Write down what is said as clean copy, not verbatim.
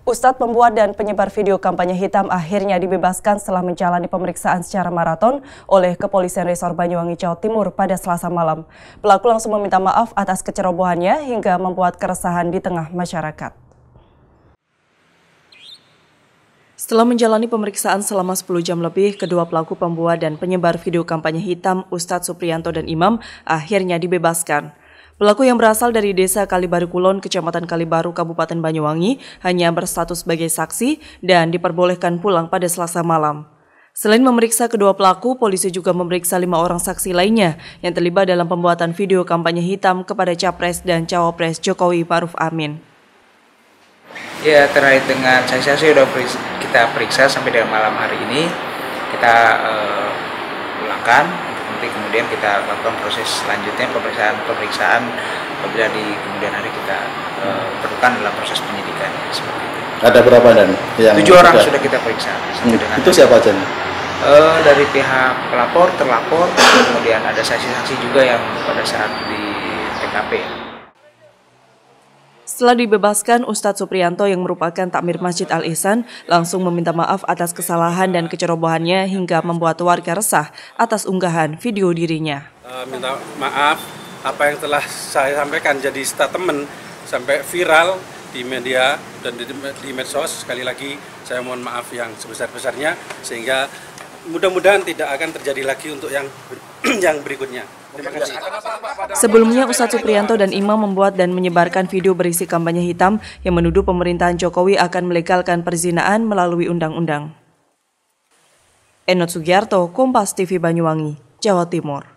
Ustadz pembuat dan penyebar video kampanye hitam akhirnya dibebaskan setelah menjalani pemeriksaan secara maraton oleh Kepolisian Resor Banyuwangi, Jawa Timur pada Selasa malam. Pelaku langsung meminta maaf atas kecerobohannya hingga membuat keresahan di tengah masyarakat. Setelah menjalani pemeriksaan selama 10 jam lebih, kedua pelaku pembuat dan penyebar video kampanye hitam, Ustadz Supriyanto dan Imam, akhirnya dibebaskan. Pelaku yang berasal dari Desa Kalibaru Kulon, Kecamatan Kalibaru, Kabupaten Banyuwangi, hanya berstatus sebagai saksi dan diperbolehkan pulang pada Selasa malam. Selain memeriksa kedua pelaku, polisi juga memeriksa 5 orang saksi lainnya yang terlibat dalam pembuatan video kampanye hitam kepada Capres dan Cawapres Jokowi Ma'ruf Amin. Ya, terkait dengan saksi-saksi sudah kita periksa sampai dengan malam hari ini. Kita pulangkan, nanti kemudian kita lakukan proses selanjutnya pemeriksaan apabila di kemudian hari kita perlukan dalam proses penyidikan seperti itu. Ada berapa dan? 7 orang sudah kita periksa. Itu siapa aja nih? Dari pihak pelapor, terlapor, kemudian ada saksi-saksi juga yang pada saat di TKP. Setelah dibebaskan, Ustadz Supriyanto yang merupakan takmir Masjid Al-Ihsan langsung meminta maaf atas kesalahan dan kecerobohannya hingga membuat warga resah atas unggahan video dirinya. Minta maaf apa yang telah saya sampaikan jadi statement sampai viral di media dan di medsos. Sekali lagi saya mohon maaf yang sebesar-besarnya sehingga mudah-mudahan tidak akan terjadi lagi untuk yang berikutnya. Terima kasih. Sebelumnya, Ustadz Supriyanto dan Imam membuat dan menyebarkan video berisi kampanye hitam yang menuduh pemerintahan Jokowi akan melegalkan perzinaan melalui undang-undang. Enot Sugiarto, Kompas TV Banyuwangi, Jawa Timur.